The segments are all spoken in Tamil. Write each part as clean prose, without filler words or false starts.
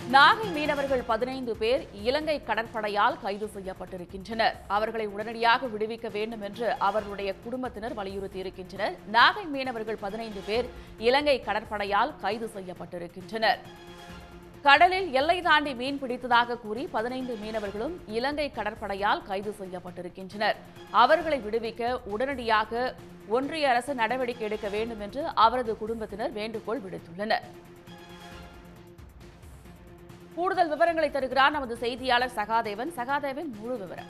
நாகை மீனவர்கள் 15 பேர் இலங்கை கடற்படையால் கைது செய்யப்பட்டிருக்கின்றனர். அவர்களை உடனடியாக விடுவிக்க வேண்டும் என்று அவர்களுடைய குடும்பத்தினர் வலியுறுத்தியிருக்கின்றனர். நாகை மீனவர்கள் 15 பேர் இலங்கை கடற்படையால் கைது செய்யப்பட்டிருக்கின்றனர். கடலில் எல்லை தாண்டி மீன் பிடித்ததாக கூறி 15 மீனவர்களும் இலங்கை கடற்படையால் கைது செய்யப்பட்டிருக்கின்றனர். அவர்களை விடுவிக்க உடனடியாக ஒன்றிய அரசு நடவடிக்கை எடுக்க வேண்டும் என்று அவரது குடும்பத்தினர் வேண்டுகோள் விடுத்துள்ளனர். கூடுதல் விவரங்களை தருகிறார் நமது செய்தியாளர் சகாதேவன். சகாதேவன், முழு விவரம்.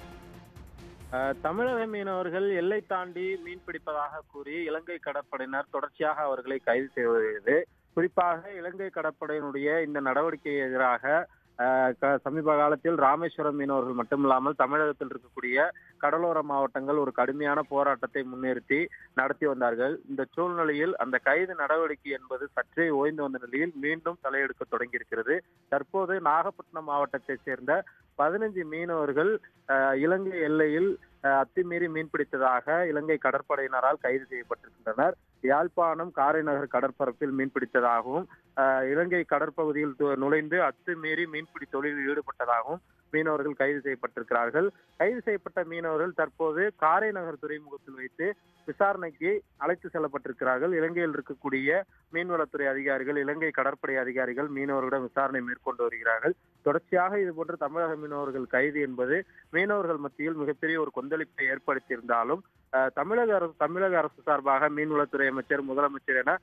தமிழக மீனவர்கள் எல்லை தாண்டி மீன் பிடிப்பதாக கூறி இலங்கை கடற்படையினர் தொடர்ச்சியாக அவர்களை கைது செய்வது, குறிப்பாக இலங்கை கடற்படையினுடைய இந்த நடவடிக்கைக்கு எதிராக சமீப காலத்தில் ராமேஸ்வரம் மீனவர்கள் மட்டுமில்லாமல் தமிழகத்தில் இருக்கக்கூடிய கடலோர மாவட்டங்கள் ஒரு கடுமையான போராட்டத்தை முன்னிறுத்தி நடத்தி வந்தார்கள். இந்த சூழ்நிலையில் அந்த கைது நடவடிக்கை என்பது சற்றே ஓய்ந்து வந்த நிலையில் மீண்டும் தலையெடுக்க தொடங்கியிருக்கிறது. தற்போது நாகப்பட்டினம் மாவட்டத்தை சேர்ந்த 15 மீனவர்கள் இலங்கை எல்லையில் அத்துமீறி மீன்பிடித்ததாக இலங்கை கடற்படையினரால் கைது செய்யப்பட்டிருக்கின்றனர். யாழ்ப்பாணம் காரைநகர் கடற்பரப்பில் மீன்பிடித்ததாகவும் இலங்கை கடற்பகுதியில் நுழைந்து அத்துமீறி மீன்பிடி தொழிலில் ஈடுபட்டதாகவும் மீனவர்கள் கைது செய்யப்பட்டிருக்கிறார்கள். கைது செய்யப்பட்ட மீனவர்கள் தற்போது காரைநகர் துறைமுகத்தில் வைத்து விசாரணைக்கு அழைத்து செல்லப்பட்டிருக்கிறார்கள். இலங்கையில் இருக்கக்கூடிய மீன்வளத்துறை அதிகாரிகள், இலங்கை கடற்படை அதிகாரிகள் மீனவர்களிடம் விசாரணை மேற்கொண்டு வருகிறார்கள். தொடர்ச்சியாக இதுபோன்ற தமிழக மீனவர்கள் கைது என்பது மீனவர்கள் மத்தியில் மிகப்பெரிய ஒரு கொந்தளிப்பை ஏற்படுத்தியிருந்தாலும் தமிழக அரசு சார்பாக மீன்வளத்துறை அமைச்சர், முதலமைச்சர் என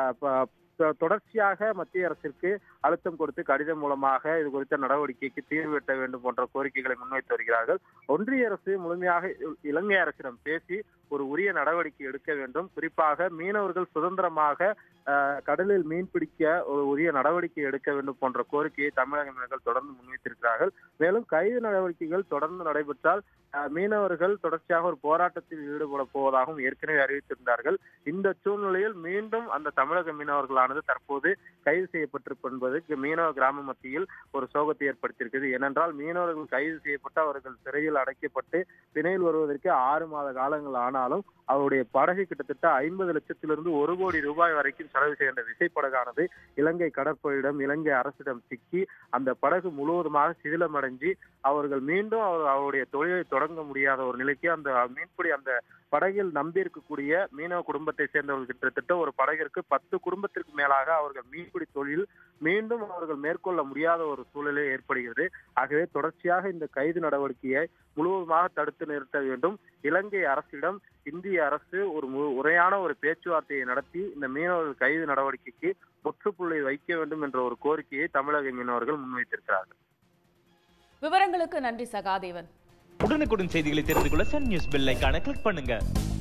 தொடர்ச்சியாக மத்திய அரசிற்கு அழுத்தம் கொடுத்து கடிதம் மூலமாக இது குறித்த நடவடிக்கைக்கு தீர்வு எட்ட வேண்டும் போன்ற கோரிக்கைகளை முன்வைத்து வருகிறார்கள். ஒன்றிய அரசு முழுமையாக இலங்கை அரசிடம் பேசி ஒரு உரிய நடவடிக்கை எடுக்க வேண்டும். குறிப்பாக மீனவர்கள் சுதந்திரமாக கடலில் மீன் பிடிக்க ஒரு உரிய நடவடிக்கை எடுக்க வேண்டும் போன்ற கோரிக்கையை தமிழக மீனவர்கள் தொடர்ந்து முன்வைத்திருக்கிறார்கள். மேலும் கைது நடவடிக்கைகள் தொடர்ந்து நடைபெற்றால் மீனவர்கள் தொடர்ச்சியாக ஒரு போராட்டத்தில் ஈடுபட போவதாகவும் ஏற்கனவே அறிவித்திருந்தார்கள். இந்த சூழ்நிலையில் மீண்டும் அந்த தமிழக மீனவர்களானது தற்போது கைது செய்யப்பட்டிருப்பது மீனவ கிராம மத்தியில் ஒரு சோகத்தை ஏற்படுத்தியிருக்கிறது. ஏனென்றால் மீனவர்கள் கைது செய்யப்பட்டு அவர்கள் சிறையில் அடைக்கப்பட்டு பிணையில் வருவதற்கு 6 மாத காலங்கள் ஆனாலும் அவருடைய படகு கிட்டத்தட்ட 50 லட்சத்திலிருந்து 1 கோடி ரூபாய் வரைக்கும் செலவு செய்கின்ற விசைப்படகானது இலங்கை கடற்படையிடம், இலங்கை அரசிடம் சிக்கி அந்த படகு முழுவதுமாக சிதிலமடைஞ்சு அவர்கள் மீண்டும் அவருடைய தொழிலை தொடங்க முடியாத ஒரு நிலைக்கு அந்த மீன்பிடி அந்த படகில் நம்பி இருக்கக்கூடிய மீனவ குடும்பத்தை சேர்ந்தவர்கள் கிட்டத்தட்ட ஒரு படகிற்கு 10 குடும்பத்திற்கு மேலாக அவர்கள் மீன்பிடி தொழில் மீண்டும் அவர்கள் மேற்கொள்ள முடியாத ஒரு சூழலே ஏற்படுகிறது. ஆகவே தொடர்ச்சியாக இந்த கைது நடவடிக்கையை முழுவதுமாக தடுத்து நிறுத்த வேண்டும். இலங்கை அரசிடம் இந்திய அரசு ஒரு முறையான ஒரு பேச்சுவார்த்தையை நடத்தி இந்த மீனவர்கள் கைது நடவடிக்கைக்கு முற்றுப்புள்ளி வைக்க வேண்டும் என்ற ஒரு கோரிக்கையை தமிழக மீனவர்கள் முன்வைத்திருக்கிறார்கள். விவரங்களுக்கு நன்றி சகாதேவன். உடனுக்குடன் செய்திகளை தெரிந்து கொள்ள சன் நியூஸ் பெல் ஐகானை கிளிக் பண்ணுங்க.